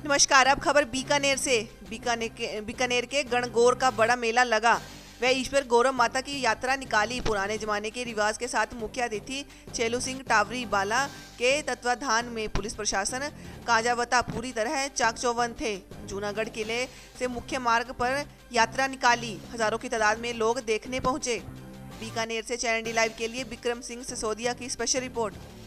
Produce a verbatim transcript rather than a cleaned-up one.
नमस्कार। अब खबर बीकानेर से। बीकानेर के बीकानेर के गणगौर का बड़ा मेला लगा। वह ईश्वर गौरव माता की यात्रा निकाली। पुराने जमाने के रिवाज के साथ मुख्य अतिथि चेलू सिंह टावरी बाला के तत्वाधान में पुलिस प्रशासन काजावता पूरी तरह चाक चौबंद थे। जूनागढ़ किले से मुख्य मार्ग पर यात्रा निकाली। हजारों की तादाद में लोग देखने पहुंचे। बीकानेर से चैनल डी लाइव के लिए विक्रम सिंह सिसोदिया की स्पेशल रिपोर्ट।